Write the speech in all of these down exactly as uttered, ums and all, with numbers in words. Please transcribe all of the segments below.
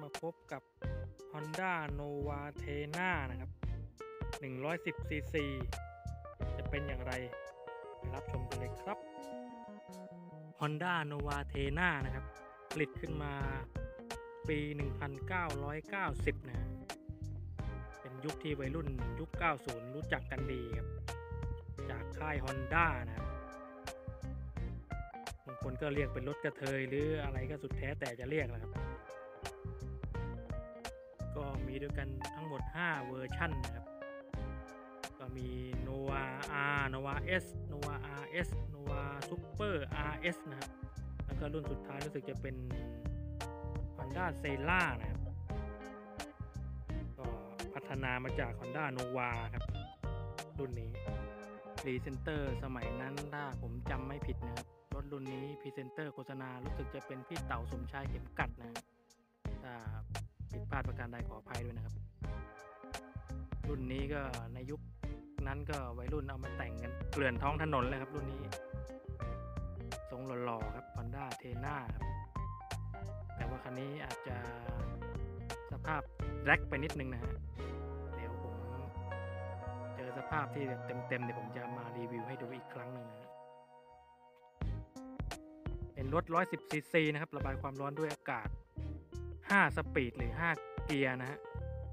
มาพบกับ Honda Nova Thena นะครับหนึ่งร้อยสิบซีซีจะเป็นอย่างไรไปรับชมกันเลยครับ Honda Nova Thena นะครับผลิตขึ้นมาปีหนึ่งพันเก้าร้อยเก้าสิบนะเป็นยุคที่วัยรุ่นยุคเก้าสิบรู้จักกันดีครับจากค่าย Honda นะครับบางคนก็เรียกเป็นรถกระเทยหรืออะไรก็สุดแท้แต่จะเรียกนะครับก็มีด้วยกันทั้งหมดห้าเวอร์ชั่นนะครับก็มี Nova R Nova S Nova อาร์ เอส Nova Super อาร์ เอส นะครับแล้วก็รุ่นสุดท้ายรู้สึกจะเป็น Honda Cera นะครับก็พัฒนามาจาก Honda Nova ครับรุ่นนี้พรีเซนเตอร์สมัยนั้นถ้าผมจำไม่ผิดนะครับรถรุ่นนี้พรีเซนเตอร์โฆษณารู้สึกจะเป็นพี่เต๋าสมชายเข็มกัดนะถ้าผิดพลาดประการใดขออภัยด้วยนะครับรุ่นนี้ก็ในยุคนั้นก็วัยรุ่นเอามาแต่งกันเกลื่อนท้องถนนเลยครับรุ่นนี้ทรงหล่อๆครับ Honda Thena ครับแต่ว่าคันนี้อาจจะสภาพแร็กไปนิดนึงนะฮะเดี๋ยวผมเจอสภาพที่เต็มๆเดี๋ยวผมจะมารีวิวให้ดูอีกครั้งหนึ่งนะฮะเป็นรถหนึ่งร้อยสิบซีซีนะครับระบายความร้อนด้วยอากาศห้าสปีดหรือห้าเกียร์นะฮะ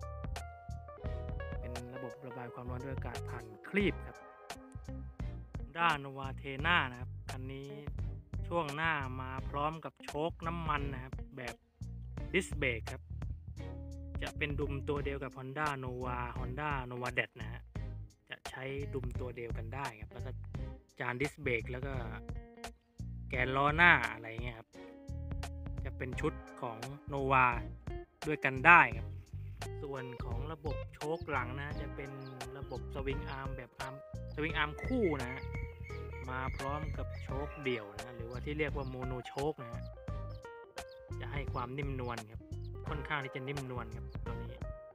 เป็นระบบระบายความร้อนด้วยอากาศผ่านคลีปครับ Honda Nova Thena นะครับคันนี้ช่วงหน้ามาพร้อมกับโชคน้ำมันนะครับแบบดิสเบรกครับจะเป็นดุมตัวเดียวกับ Honda Nova Honda Nova Dead นะฮะจะใช้ดุมตัวเดียวกันได้ครับแล้วก็จานดิสเบรกแล้วก็แกนล้อหน้าอะไรเงี้ยครับจะเป็นชุดของ Nova ด้วยกันได้ครับส่วนของระบบโชคหลังนะจะเป็นระบบสวิงอาร์มแบบอาร์มสวิงอาร์มคู่นะฮะมาพร้อมกับโชคเดี่ยวนะหรือว่าที่เรียกว่าโมโนโชคนะฮะจะให้ความนิ่มนวลครับค่อนข้างที่จะนิ่มนวลครับตัวนี้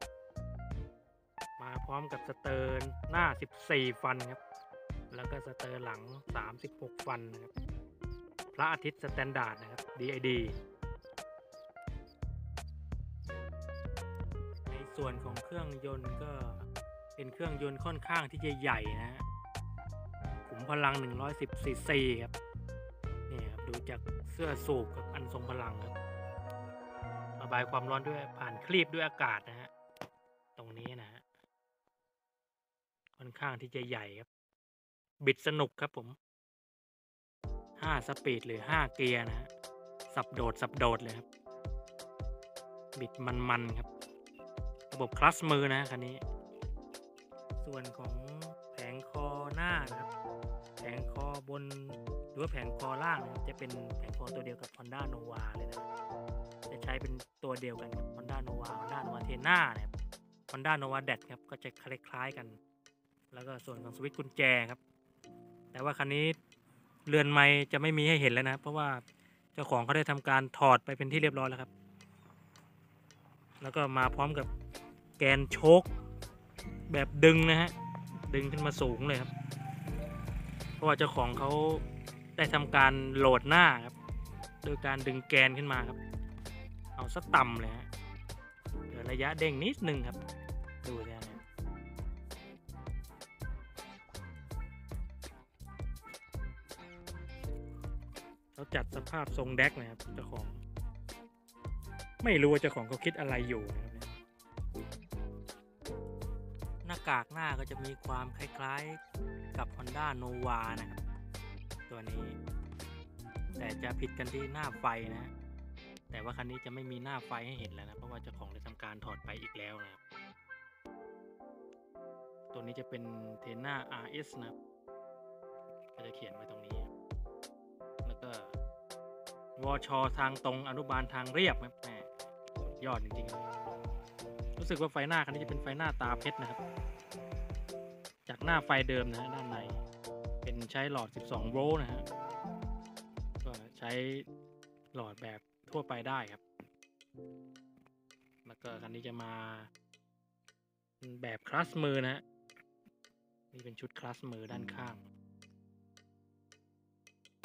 มาพร้อมกับสเตอร์หน้าสิบสี่ฟันครับแล้วก็สเตอร์หลังสามสิบหกฟันนะครับพระอาทิตย์สแตนดาร์ดนะครับ ดี ไอ ดี ในส่วนของเครื่องยนต์ก็เป็นเครื่องยนต์ค่อนข้างที่จะใหญ่นะฮะขุมพลังหนึ่งร้อยสิบซีซีครับนี่ครับดูจากเสื้อสูบกับอันทรงพลังครับระบายความร้อนด้วยผ่านคลีปด้วยอากาศนะฮะตรงนี้นะฮะค่อนข้างที่จะใหญ่ครับบิดสนุกครับผมห้าสปีดหรือห้าเกียร์นะฮะสับโดดสับโดดเลยครับบิดมันๆครับระบบคลัตช์มือนะคันนี้ส่วนของแผงคอหน้านะครับแผงคอบนหรือว่าแผงคอล่างนะจะเป็นแผงคอตัวเดียวกับ Honda Nova เลยนะจะใช้เป็นตัวเดียวกันกับ Honda Nova Honda Nova Thena นะครับ Honda Nova Dead ครับก็จะคล้ายๆกันแล้วก็ส่วนของสวิตช์กุญแจครับแต่ว่าคันนี้เรือนไม้จะไม่มีให้เห็นแล้วนะเพราะว่าเจ้าของเขาได้ทำการถอดไปเป็นที่เรียบร้อยแล้วครับแล้วก็มาพร้อมกับแกนโชคแบบดึงนะฮะดึงขึ้นมาสูงเลยครับเพราะว่าเจ้าของเขาได้ทำการโหลดหน้าครับโดยการดึงแกนขึ้นมาครับเอาซะต่ำเลยฮะเดี๋ยวระยะเด้งนิดนึงครับดูนะเขาจัดสภาพทรงแดกนะครับเจ้าของไม่รู้ว่าเจ้าของเขาคิดอะไรอยู่นะครับหน้ากากหน้าก็จะมีความคล้ายๆกับ Honda Nova นะครับตัวนี้แต่จะผิดกันที่หน้าไฟนะแต่ว่าคันนี้จะไม่มีหน้าไฟให้เห็นแล้วนะเพราะว่าเจ้าของได้ทำการถอดไปอีกแล้วนะครับตัวนี้จะเป็น Thena อาร์ เอส นะครับก็จะเขียนไว้ตรงนี้แล้วก็วชทางตรงอนุบาลทางเรียบครับแหมยอดจริงๆรู้สึกว่าไฟหน้าคันนี้จะเป็นไฟหน้าตาเพชรนะครับจากหน้าไฟเดิมนะฮะด้านในเป็นใช้หลอดสิบสองโวลต์นะฮะก็ใช้หลอดแบบทั่วไปได้ครับแล้วก็คันนี้จะมาแบบคลัตช์มือนะฮะนี่เป็นชุดคลัตช์มือด้านข้าง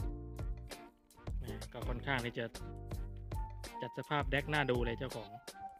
ก็ค่อนข้างที่จะจัดสภาพแดกหน้าดูเลยเจ้าของ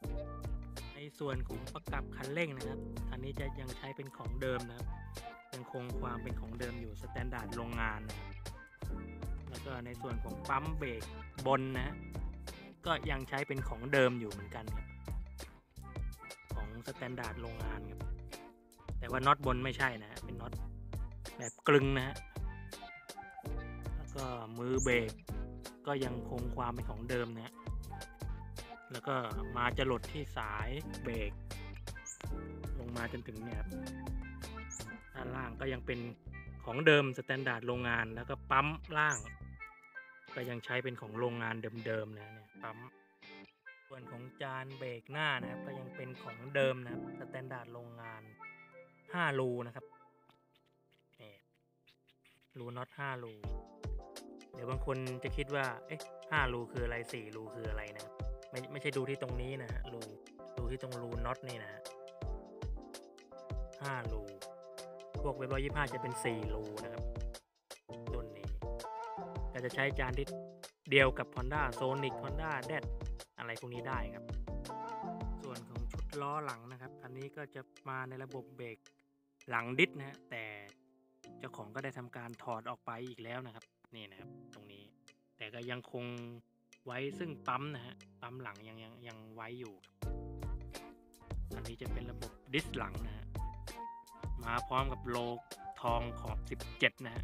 ส่วนของประกับคันเร่งนะครับคันนี้จะยังใช้เป็นของเดิมนะครับยังคงความเป็นของเดิมอยู่สแตนดาร์ดโรงงานนะครับแล้วก็ในส่วนของปั๊มเบรกบนนะฮะก็ยังใช้เป็นของเดิมอยู่เหมือนกันครับของสแตนดาร์ดโรงงานครับแต่ว่าน็อตบนไม่ใช่นะเป็นน็อตแบบกลึงนะฮะแล้วก็มือเบรกก็ยังคงความเป็นของเดิมนะฮะแล้วก็มาจะหลดที่สายเบรกลงมาจนถึงเนี่ยครับด้านล่างก็ยังเป็นของเดิมสแตนดาร์ดโรงงานแล้วก็ปั๊มล่างก็ยังใช้เป็นของโรงงานเดิมๆนะเนี่ยปั๊มส่วนของจานเบรกหน้านะครับก็ยังเป็นของเดิมนะครับสแตนดาร์ดโรงงานห้ารูนะครับนี่รูน็อตห้ารูเดี๋ยวบางคนจะคิดว่าเอ๊ะห้ารูคืออะไรสี่รูคืออะไรนะไม่ไม่ใช่ดูที่ตรงนี้นะฮะรูดูที่ตรงรูน็อตนี่นะฮะห้ารูพวกเว็บร้อยยี่สิบห้าจะเป็นสี่รูนะครับรุ่นนี้ก็จะใช้จานที่เดียวกับ Honda Sonic Honda d a z อะไรพวกนี้ได้ครับส่วนของชุดล้อหลังนะครับอันนี้ก็จะมาในระบบเบรกหลังดิสนะฮะแต่เจ้าของก็ได้ทำการถอดออกไปอีกแล้วนะครับนี่นะครับตรงนี้แต่ก็ยังคงไว้ซึ่งปั๊มนะฮะปั๊มหลังยังยังยังไว้อยู่อันนี้จะเป็นระบบดิสหลังนะฮะมาพร้อมกับโลทองขอบสิบเจ็ดนะฮะ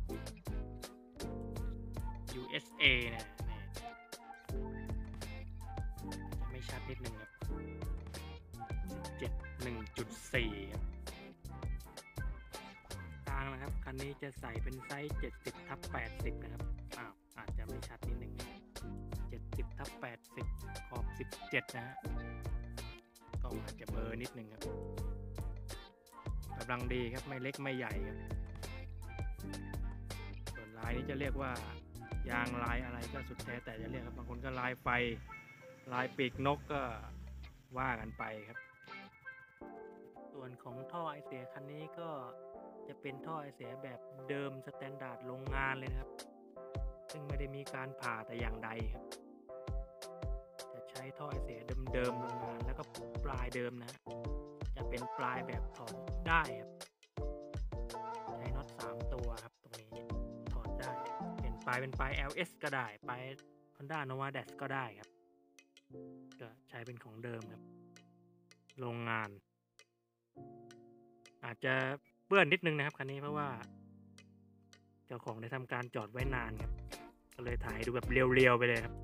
ยู เอส เอ นะนี่จะไม่ชัดนิดนึงครับสิบเจ็ด หนึ่งจุดสี่ ครับกลางนะครับคันนี้จะใส่เป็นไซส์เจ็ดสิบทับแปดสิบนะครับอ้าวอาจจะไม่ชัดนิดนึงเจ็ดสิบทับแปดสิบขอบสิบเจ็ดนะฮะก็อาจจะเบลอนิดนึงครับกำลังดีครับไม่เล็กไม่ใหญ่ครับส่วนลายนี้จะเรียกว่ายางลายอะไรก็สุดแท้แต่จะเรียกครับบางคนก็ลายไฟลายปีกนกก็ว่ากันไปครับส่วนของท่อไอเสียคันนี้ก็จะเป็นท่อไอเสียแบบเดิมสแตนดาร์ดโรงงานเลยนะครับซึ่งไม่ได้มีการผ่าแต่อย่างใดครับจะใช้ท่อไอเสียเดิมๆโรงงานแล้วก็ปลายเดิมนะจะเป็นปลายแบบถอดได้ครับใช้น็อตสามตัวครับตรงนี้ถอดได้เป็นปลายเป็นปลาย แอล เอส ก็ได้ปลาย Honda Nova d a z ก็ได้ครับก็ใช้เป็นของเดิมครับโรงงานอาจจะเปื้อนนิดนึงนะครับคันนี้เพราะว่าเจ้าของได้ทำการจอดไว้นานครับก็เลยถ่ายดูแบบเรียวๆไปเลยครับ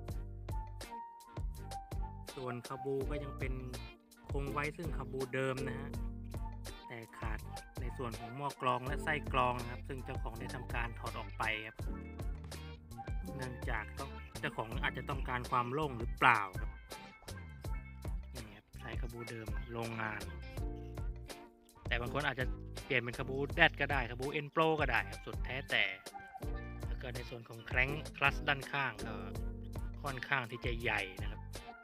ส่วนคาบูก็ยังเป็นคงไว้ซึ่งคาบูเดิมนะฮะแต่ขาดในส่วนของหม้อกรองและไส้กรองนะครับซึ่งเจ้าของได้ทำการถอดออกไปครับเนื่องจากต้องเจ้าของอาจจะต้องการความโล่งหรือเปล่าครับนี่ครับใช้คาบูเดิมโรงงานแต่บางคนอาจจะเปลี่ยนเป็นคาบูแดดก็ได้คาบูเอ็นโปรก็ได้ครับสุดแท้แต่แล้วก็ในส่วนของแคร้งคลัสด้านข้างก็ค่อนข้างที่จะใหญ่นะครับ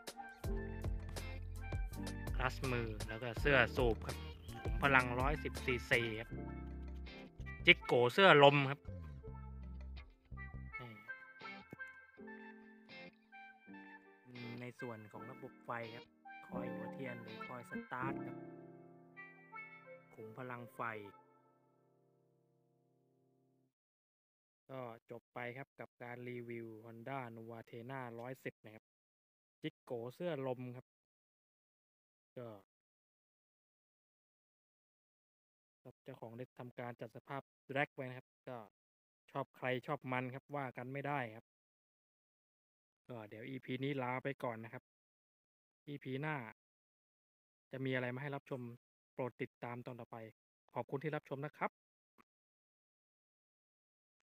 คลัสมือแล้วก็เสื้อสูบครับขุมพลังหนึ่งร้อยสิบซีซีครับจิกโกเสื้อลมครับในส่วนของระบบไฟครับคอยหัวเทียนหรือคอยสตาร์ทครับขุมพลังไฟก็จบไปครับกับการรีวิว Honda Nuvatena หนึ่งร้อยสิบนะครับจิกโกเสื้อลมครับก็เจ้าของได้ทำการจัดสภาพแร็กไว้นะครับก็ชอบใครชอบมันครับว่ากันไม่ได้ครับก็เดี๋ยว อี พี นี้ลาไปก่อนนะครับ อี พี หน้าจะมีอะไรมาให้รับชมโปรดติดตามตอนต่อไปขอบคุณที่รับชมนะครับ